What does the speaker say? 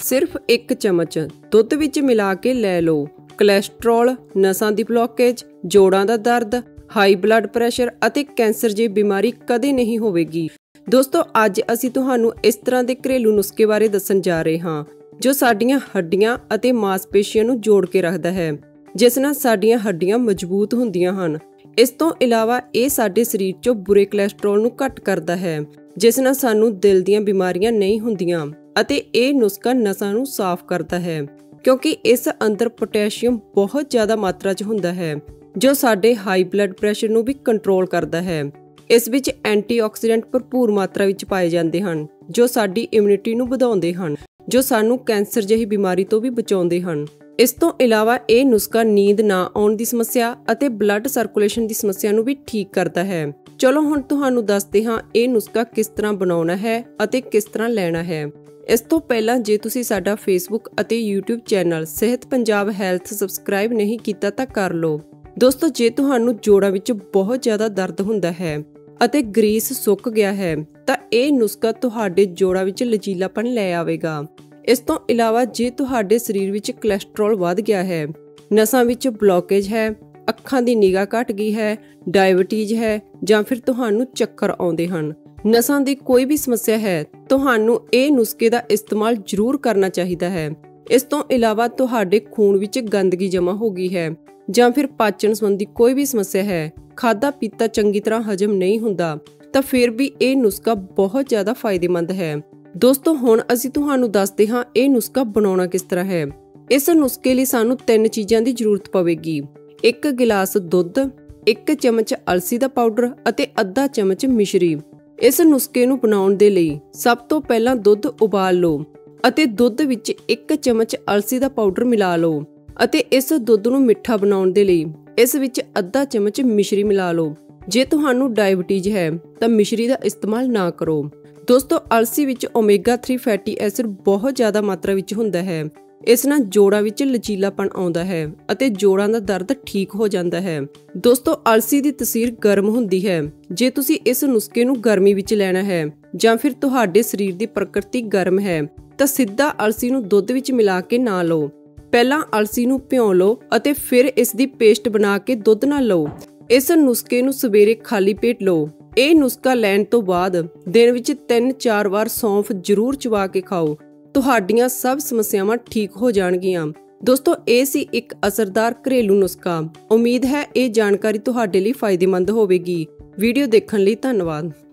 सिर्फ 1 चम्मच दुध विच मिला के लै लो। कोलैसट्रॉल, नसां दी ब्लॉकेज, जोड़ां दा दर्द, हाई ब्लड प्रैशर ਅਤੇ कैंसर ਜਿਹੀ बीमारी कदे नहीं होवेगी। दोस्तों ਅੱਜ ਅਸੀਂ ਤੁਹਾਨੂੰ ਇਸ ਤਰ੍ਹਾਂ ਦੇ ਘਰੇਲੂ ਨੁਸਖੇ ਬਾਰੇ ਦੱਸਣ ਜਾ ਰਹੇ ਹਾਂ ਜੋ ਸਾਡੀਆਂ ਹੱਡੀਆਂ ਅਤੇ ਮਾਸਪੇਸ਼ੀਆਂ ਨੂੰ ਜੋੜ ਕੇ ਰੱਖਦਾ ਹੈ, ਜਿਸ ਨਾਲ ਸਾਡੀਆਂ ਹੱਡੀਆਂ ਮਜ਼ਬੂਤ ਹੁੰਦੀਆਂ ਹਨ। ਇਸ ਤੋਂ ਇਲਾਵਾ ਇਹ ਸਾਡੇ ਸਰੀਰ 'ਚੋਂ ਬੁਰੇ ਕੋਲੈਸਟਰੋਲ ਨੂੰ ਘੱਟ ਕਰਦਾ ਹੈ, ਜਿਸ ਨਾਲ ਸਾਨੂੰ ਦਿਲ ਦੀਆਂ ਬਿਮਾਰੀਆਂ ਨਹੀਂ ਹੁੰਦੀਆਂ ਅਤੇ ਇਹ ਨੁਸਖਾ ਨਸਾਂ ਨੂੰ ਸਾਫ਼ ਕਰਦਾ ਹੈ ਕਿਉਂਕਿ ਇਸ ਅੰਦਰ ਪੋਟੈਸ਼ੀਅਮ ਬਹੁਤ ਜ਼ਿਆਦਾ ਮਾਤਰਾ 'ਚ ਹੁੰਦਾ ਹੈ ਜੋ ਸਾਡੇ ਹਾਈ ਬਲੱਡ ਪ੍ਰੈਸ਼ਰ ਨੂੰ ਵੀ ਕੰਟਰੋਲ ਕਰਦਾ ਹੈ। ਇਸ ਵਿੱਚ ਐਂਟੀਆਕਸੀਡੈਂਟ ਭਰਪੂਰ ਮਾਤਰਾ ਵਿੱਚ ਪਾਏ ਜਾਂਦੇ ਹਨ ਜੋ ਸਾਡੀ ਇਮਿਊਨਿਟੀ ਨੂੰ ਵਧਾਉਂਦੇ ਹਨ, ਜੋ ਸਾਨੂੰ ਕੈਂਸਰ ਜਿਹੀ ਬਿਮਾਰੀ ਤੋਂ ਵੀ ਬਚਾਉਂਦੇ ਹਨ। ਇਸ ਤੋਂ ਇਲਾਵਾ ਇਹ ਨੁਸਖਾ ਨੀਂਦ ਨਾ ਆਉਣ ਦੀ ਸਮੱਸਿਆ ਅਤੇ ਬਲੱਡ ਸਰਕੂਲੇਸ਼ਨ ਦੀ ਸਮੱਸਿਆ ਨੂੰ ਵੀ ਠੀਕ ਕਰਦਾ ਹੈ। ਚਲੋ ਹੁਣ ਤੁਹਾਨੂੰ ਦੱਸਦੇ ਹਾਂ ਇਹ ਨੁਸਖਾ ਕਿਸ ਤਰ੍ਹਾਂ ਬਣਾਉਣਾ ਹੈ ਅਤੇ ਕਿਸ ਤਰ੍ਹਾਂ ਲੈਣਾ ਹੈ। ਇਸ ਤੋਂ ਪਹਿਲਾਂ ਜੇ ਤੁਸੀਂ ਸਾਡਾ ਫੇਸਬੁੱਕ ਅਤੇ YouTube ਚੈਨਲ ਸਿਹਤ ਪੰਜਾਬ ਹੈਲਥ ਸਬਸਕ੍ਰਾਈਬ ਨਹੀਂ ਕੀਤਾ ਤਾਂ ਕਰ ਲਓ। ਦੋਸਤੋ ਜੇ ਤੁਹਾਨੂੰ ਜੋੜਾਂ ਵਿੱਚ ਬਹੁਤ ਜ਼ਿਆਦਾ ਦਰਦ ਹੁੰਦਾ ਹੈ ਅਤੇ ਗਰੀਸ ਸੁੱਕ ਗਿਆ ਹੈ ਤਾਂ ਇਹ ਨੁਸਖਾ ਤੁਹਾਡੇ ਜੋੜਾਂ ਵਿੱਚ ਲਚੀਲਾਪਨ ਲੈ ਆਵੇਗਾ। ਇਸ ਤੋਂ ਇਲਾਵਾ ਜੇ ਤੁਹਾਡੇ ਸਰੀਰ ਵਿੱਚ ਕੋਲੈਸਟਰੋਲ ਵੱਧ ਗਿਆ ਹੈ, ਨਸਾਂ ਵਿੱਚ ਬਲੌਕੇਜ ਹੈ, ਅੱਖਾਂ ਦੀ ਨਿਗਾਹ ਘਟ ਗਈ ਹੈ, ਡਾਇਬਟੀਜ਼ ਹੈ ਜਾਂ ਫਿਰ ਤੁਹਾਨੂੰ ਚੱਕਰ ਆਉਂਦੇ ਹਨ, ਨਸਾਂ ਦੀ ਕੋਈ ਵੀ ਸਮੱਸਿਆ ਹੈ, ਤੁਹਾਨੂੰ ਇਹ ਨੁਸਖੇ ਦਾ ਇਸਤੇਮਾਲ ਜ਼ਰੂਰ ਕਰਨਾ ਚਾਹੀਦਾ ਹੈ। ਇਸ ਤੋਂ ਇਲਾਵਾ ਤੁਹਾਡੇ ਖੂਨ ਵਿੱਚ ਗੰਦਗੀ ਜਮ੍ਹਾਂ ਹੋ ਗਈ ਹੈ ਜਾਂ ਫਿਰ ਪਾਚਨ ਸੰਬੰਧੀ ਕੋਈ ਵੀ ਸਮੱਸਿਆ ਹੈ, ਖਾਧਾ ਪੀਤਾ ਚੰਗੀ ਤਰ੍ਹਾਂ ਹਜਮ ਨਹੀਂ ਹੁੰਦਾ ਤਾਂ ਫਿਰ ਵੀ ਇਹ ਨੁਸਖਾ ਬਹੁਤ ਜ਼ਿਆਦਾ ਫਾਇਦੇਮੰਦ ਹੈ। ਦੋਸਤੋ ਹੁਣ ਅਸੀਂ ਤੁਹਾਨੂੰ ਦੱਸਦੇ ਹਾਂ ਇਹ ਨੁਸਖਾ ਬਣਾਉਣਾ ਕਿਸ ਤਰ੍ਹਾਂ ਹੈ। ਇਸ ਨੁਸਖੇ ਲਈ ਸਾਨੂੰ 3 ਚੀਜ਼ਾਂ ਦੀ ਜ਼ਰੂਰਤ ਪਵੇਗੀ। 1 ਗਿਲਾਸ ਦੁੱਧ, 1 ਚਮਚ ਅਲਸੀ ਦਾ ਪਾਊਡਰ ਅਤੇ ਅੱਧਾ ਚਮਚ ਮਿਸ਼ਰੀ। ਇਸ ਨੁਸਖੇ ਨੂੰ ਬਣਾਉਣ ਦੇ ਲਈ ਸਭ ਤੋਂ ਪਹਿਲਾਂ ਦੁੱਧ ਉਬਾਲ ਲਓ ਅਤੇ ਦੁੱਧ ਵਿੱਚ 1 ਚਮਚ ਅਲਸੀ ਦਾ ਪਾਊਡਰ ਮਿਲਾ ਲਓ ਅਤੇ ਇਸ ਦੁੱਧ ਨੂੰ ਮਿੱਠਾ ਬਣਾਉਣ ਦੇ ਲਈ ਇਸ ਵਿੱਚ ਅੱਧਾ ਚਮਚ ਮਿਸ਼ਰੀ ਮਿਲਾ ਲਓ। ਜੇ ਤੁਹਾਨੂੰ ਡਾਇਬਟੀਜ਼ ਹੈ ਤਾਂ ਮਿਸ਼ਰੀ ਦਾ ਇਸਤੇਮਾਲ ਨਾ ਕਰੋ। ਦੋਸਤੋ ਅਲਸੀ ਵਿੱਚ ਓਮੇਗਾ 3 ਫੈਟੀ ਐਸਿਡ ਬਹੁਤ ਜ਼ਿਆਦਾ ਮਾਤਰਾ ਵਿੱਚ ਹੁੰਦਾ ਹੈ। ਇਸ ਨਾਲ ਜੋੜਾਂ ਵਿੱਚ ਲਚੀਲਾਪਨ ਆਉਂਦਾ ਹੈ ਅਤੇ ਜੋੜਾਂ ਦਾ ਦਰਦ ਠੀਕ ਹੋ ਜਾਂਦਾ ਹੈ। ਦੋਸਤੋ ਅਲਸੀ ਦੀ ਤਸੀਰ ਗਰਮ ਹੁੰਦੀ ਹੈ। ਜੇ ਤੁਸੀਂ ਇਸ ਨੁਸਖੇ ਨੂੰ ਗਰਮੀ ਵਿੱਚ ਲੈਣਾ ਹੈ ਜਾਂ ਫਿਰ ਤੁਹਾਡੇ ਸਰੀਰ ਦੀ ਪ੍ਰਕਿਰਤੀ ਗਰਮ ਹੈ ਤਾਂ ਸਿੱਧਾ ਅਲਸੀ ਨੂੰ ਦੁੱਧ ਵਿੱਚ ਮਿਲਾ ਕੇ ਨਾ ਲਓ। ਪਹਿਲਾਂ ਅਲਸੀ ਨੂੰ ਭਿਉਂ ਲਓ ਅਤੇ ਫਿਰ ਇਸ ਦੀ ਪੇਸਟ ਬਣਾ ਕੇ ਦੁੱਧ ਨਾਲ ਲਓ। ਇਸ ਨੁਸਖੇ ਨੂੰ ਸਵੇਰੇ ਖਾਲੀ ਪੇਟ ਲਓ। ਇਹ ਨੁਸਖਾ ਲੈਣ ਤੋਂ ਬਾਅਦ ਦਿਨ ਵਿੱਚ 3-4 ਵਾਰ ਸੌਂਫ ਜ਼ਰੂਰ ਚਬਾ ਕੇ ਖਾਓ। ਤੁਹਾਡੀਆਂ ਸਭ ਸਮੱਸਿਆਵਾਂ ਠੀਕ ਹੋ ਜਾਣਗੀਆਂ। ਦੋਸਤੋ ਇਹ ਸੀ ਇੱਕ ਅਸਰਦਾਰ ਘਰੇਲੂ ਨੁਸਖਾ। ਉਮੀਦ ਹੈ ਇਹ ਜਾਣਕਾਰੀ ਤੁਹਾਡੇ ਲਈ ਫਾਇਦੇਮੰਦ ਹੋਵੇਗੀ। ਵੀਡੀਓ ਦੇਖਣ ਲਈ ਧੰਨਵਾਦ।